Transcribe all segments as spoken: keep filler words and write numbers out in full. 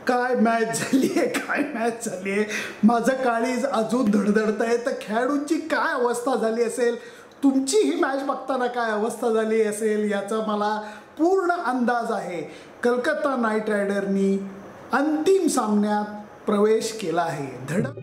काय मॅच झाली आहे, काय मॅच झाली आहे. माझं काळीज अजून धडधडत आहे. तर खेळाडूंची काय अवस्था झाली असेल, तुमची ही मॅच बघताना काय अवस्था झाली असेल याचा मला पूर्ण अंदाज आहे. कलकत्ता नाईट रायडरनी अंतिम सामन्यात प्रवेश केला आहे. धडक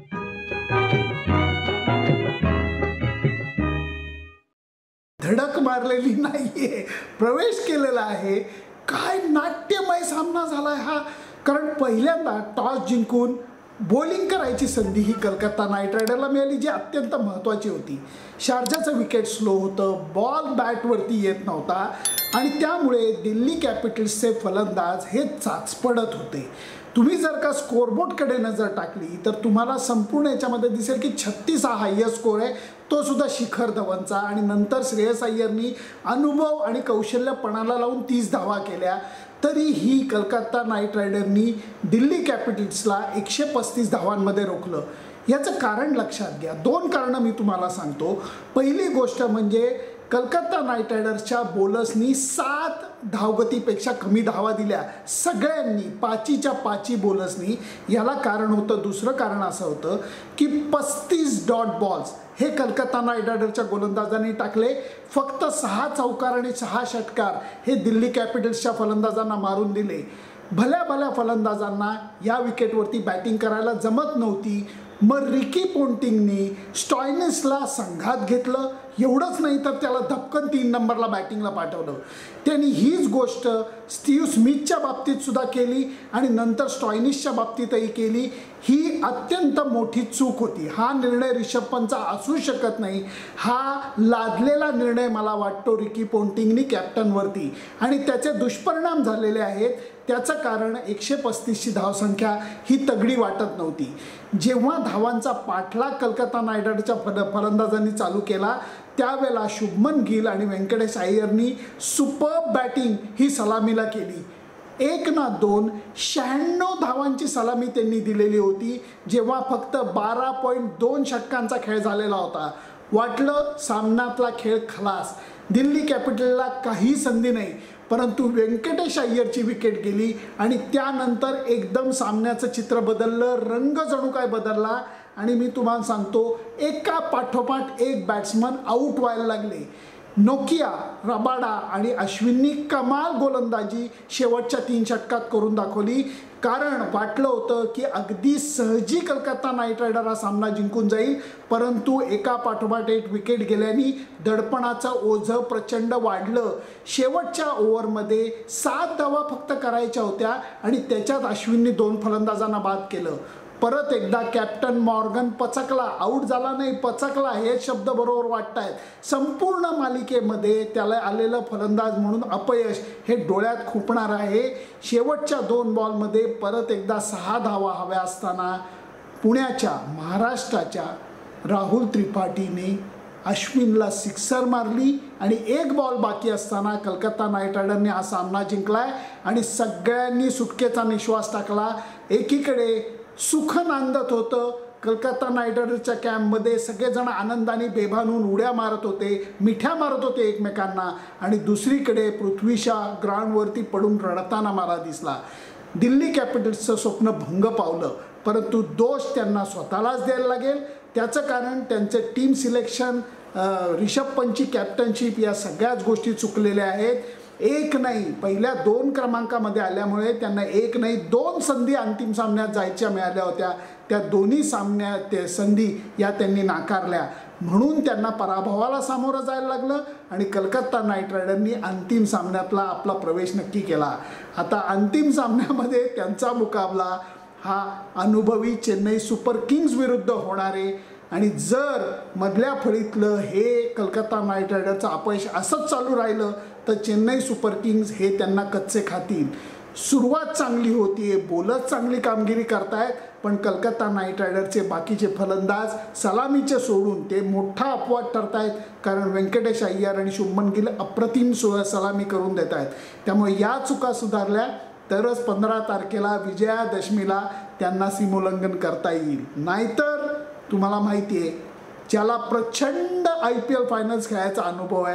धडक मारलेली नाहीये, प्रवेश केलेला आहे. काय नाट्यमय सामना झालाय हा. कारण पहिल्यांदा टॉस जिंकून बॉलिंग करायची संधी ही कलकत्ता नाईट रायडरला मिळाली, जी अत्यंत महत्त्वाची होती. शारजाचं विकेट स्लो होतं, बॉल बॅटवरती येत नव्हता आणि त्यामुळे दिल्ली कॅपिटल्सचे फलंदाज हे चाचपडत होते. तुम्ही जर का स्कोरबोर्डकडे नजर टाकली तर तुम्हाला संपूर्ण याच्यामध्ये दिसेल की छत्तीस हा हायस्ट स्कोर आहे, तो सुद्धा शिखर धवनचा. आणि नंतर श्रेयस अय्यरनी अनुभव आणि कौशल्यपणाला लावून तीस धावा केल्या. तरीही कलकत्ता नाईट रायडरनी दिल्ली कॅपिटल्सला एकशे पस्तीस धावांमध्ये रोखलं. याचं कारण लक्षात घ्या. दोन कारणं मी तुम्हाला सांगतो. पहिली गोष्ट म्हणजे कलकत्ता नाईट रायडर्सच्या बॉलर्सनी सात धावगतीपेक्षा कमी धावा दिल्या सगळ्यांनी, पाचीच्या पाची बॉलर्सनी. याला कारण होतं, दुसरं कारण असं होतं की पस्तीस डॉट बॉल्स हे कलकत्ता नाईट रायडरच्या गोलंदाजांनी टाकले. फक्त सहा चौकार आणि सहा षटकार हे दिल्ली कॅपिटल्सच्या फलंदाजांना मारून दिले. भल्या भल्या फलंदाजांना या विकेटवरती बॅटिंग करायला जमत नव्हती. मग रिकी पोंटिंगनी स्टॉयनिसला संघात घेतलं. एवढंच नाही तर त्याला धपकन तीन नंबरला बॅटिंगला पाठवलं. त्यांनी हीच गोष्ट स्टीव्ह स्मिथच्या बाबतीत सुद्धा केली आणि नंतर स्टॉयनिसच्या बाबतीतही केली. ही अत्यंत मोठी चूक होती. हा निर्णय रिषभ पंतचा असू शकत नाही. हा लादलेला निर्णय मला वाटतो रिकी पोंटिंगनी कॅप्टनवरती, आणि त्याचे दुष्परिणाम झालेले आहेत. त्याचं कारण एकशे पस्तीसची धावसंख्या ही तगडी वाटत नव्हती. जेव्हा धावांचा पाठलाग कलकत्ता नाईट रायडरच्या फल फलंदाजांनी चालू केला त्यावेळेला शुभमन गिल आणि व्यंकटेश अय्यरनी सुपर्ब बॅटिंग ही सलामीला केली. एक ना दोन शहाण्णव धावांची सलामी त्यांनी दिलेली होती, जेव्हा फक्त बारा पॉईंट दोन षटकांचा खेळ झालेला होता. वाटलं सामन्यातला खेळ खलास, दिल्ली कॅपिटलला काही संधी नाही. परंतु व्यंकटेश अय्यरची विकेट गेली आणि त्यानंतर एकदम सामन्याचं चित्र बदललं, रंग जणू काय बदलला. आणि मी तुम्हाला सांगतो, एका पाठोपाठ एक बॅट्समन आऊट व्हायला लागले. नोकिया, रबाडा आणि अश्विननी कमाल गोलंदाजी शेवटच्या तीन षटकात करून दाखवली. कारण वाटलं होतं की अगदी सहजी कलकत्ता नाईट रायडर हा सामना जिंकून जाईल, परंतु एका पाठोपाठ एक विकेट गेल्याने दडपणाचं ओझं प्रचंड वाढलं. शेवटच्या ओव्हरमध्ये सात धावा फक्त करायच्या होत्या आणि त्याच्यात अश्विननी दोन फलंदाजांना बाद केलं. परत एकदा कॅप्टन मॉर्गन पचकला, आऊट झाला नाही, पचकला, हे शब्द बरोबर वाटत आहेत. संपूर्ण मालिकेमध्ये त्याला आलेलं फलंदाज म्हणून अपयश हे डोळ्यात खुपणार आहे. शेवटच्या दोन बॉलमध्ये परत एकदा सहा धावा हव्या असताना पुण्याच्या, महाराष्ट्राच्या राहुल त्रिपाठीने अश्विनला सिक्सर मारली आणि एक बॉल बाकी असताना कलकत्ता नाईट रायडरने हा सामना जिंकलाय आणि सगळ्यांनी सुटकेचा निश्वास टाकला. एकीकडे सुख नांदत होतं कलकत्ता नाईट रायडरच्या कॅम्पमध्ये, सगळेजण आनंदाने बेभान होऊन उड्या मारत होते, मिठ्या मारत होते एकमेकांना. आणि दुसरीकडे पृथ्वी शॉ ग्राउंडवरती पडून रडताना मला दिसला. दिल्ली कॅपिटल्सचं स्वप्न भंग पावलं, परंतु दोष त्यांना स्वतःलाच द्यायला लागेल. त्याचं कारण त्यांचं टीम सिलेक्शन, रिषभ पंतची कॅप्टनशिप, या सगळ्याच गोष्टी चुकलेल्या आहेत. एक नाही, पहिल्या दोन क्रमांकामध्ये आल्यामुळे त्यांना एक नाही दोन संधी अंतिम सामन्यात जायच्या मिळाल्या होत्या. त्या दोन्ही सामन्यात ते संधी या त्यांनी नाकारल्या, म्हणून त्यांना पराभवाला सामोरं जायला लागलं आणि कलकत्ता नाईट रायडरनी अंतिम सामन्यातला आपला प्रवेश नक्की केला. आता अंतिम सामन्यामध्ये त्यांचा मुकाबला हा अनुभवी चेन्नई सुपर किंग्स विरुद्ध होणार आहे. आणि जर मधल्या फळीतलं हे कलकत्ता नाईट रायडरचं अपयश असंच चालू राहिलं तर चेन्नई सुपर किंग्स हे त्यांना कच्चे खातील. सुरुवात चांगली होतीये, बॉलर्स चांगली कामगिरी करतायत, पण कलकत्ता नाईट रायडरचे बाकीचे फलंदाज सलामीचे सोडून ते मोठा अपवाद ठरतायत. कारण व्यंकटेश अय्यर आणि शुभमन गिल अप्रतिम सलामी करून देत आहेत. त्यामुळे या चुका सुधारल्या तरच पंधरा तारखेला विजयादशमीला त्यांना सीमोल्लंघन करता येईल. नाहीतर तुम्हाला माहिती आहे, ज्याला प्रचंड आय पी एल फायनल्स खेळायचा अनुभव आहे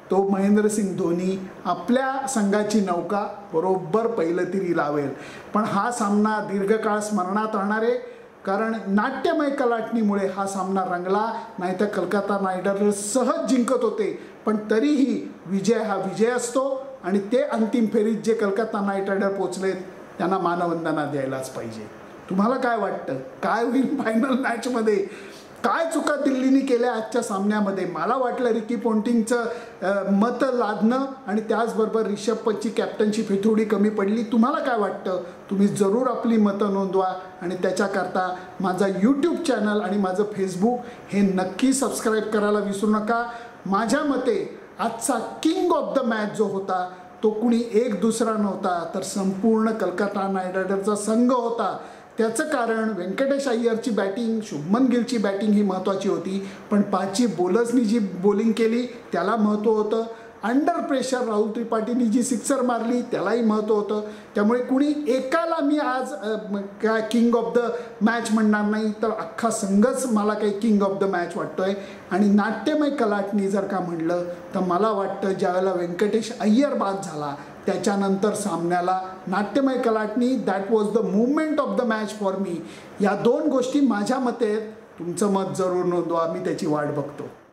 तो महेंद्रसिंग धोनी आपल्या संघाची नौका बरोबर पहिलं तिरी लावेल. पण हा सामना दीर्घकाळ स्मरणात राहणार आहे, कारण नाट्यमय कलाटणीमुळे हा सामना रंगला. नाहीतर कलकत्ता नाईट रायडर्स सहज जिंकत होते, पण तरीही विजय हा विजय असतो आणि ते अंतिम फेरीत जे कलकत्ता नाईट रायडर पोचलेत त्यांना मानवंदना द्यायलाच पाहिजे. तुम्हाला काय वाटतं, काय होईल फायनल मॅचमध्ये? काय चुका दिल्लीने केल्या आजच्या सामन्यामध्ये? मला वाटलं रिकी पॉन्टिंगचं मत लादणं आणि त्याचबरोबर रिषभ पंतची कॅप्टनशिप ही थोडी कमी पडली. तुम्हाला काय वाटतं? तुम्ही जरूर आपली मतं नोंदवा आणि त्याच्याकरता माझा यूट्यूब चॅनल आणि माझं फेसबुक हे नक्की सबस्क्राईब करायला विसरू नका. माझ्या मते आजचा किंग ऑफ द मॅच जो होता तो कुणी एक दुसरा नव्हता, तर संपूर्ण कलकत्ता नाईट रायडरचा संघ होता. त्याचं कारण व्यंकटेश अय्यरची बॅटिंग, शुभमन गिलची बॅटिंग ही महत्त्वाची होती, पण पाचही बॉलर्सनी जी बॉलिंग केली त्याला महत्त्व होतं. अंडर प्रेशर राहुल त्रिपाठींनी जी सिक्सर मारली त्यालाही महत्त्व होतं. त्यामुळे कुणी एकाला मी आज काय किंग ऑफ द मॅच म्हणणार नाही, तर अख्खा संघच मला काही किंग ऑफ द मॅच वाटतोय. आणि नाट्यमय कलाटणी जर का म्हणलं तर मला वाटतं ज्यावेळेला व्यंकटेश अय्यर बाद झाला त्याच्यानंतर सामन्याला नाट्यमय कलाटणी, that was the movement of the match for me. या दोन गोष्टी माझ्या मते आहेत. तुमचं मत जरूर नोंदवा, मी त्याची वाट बघतो.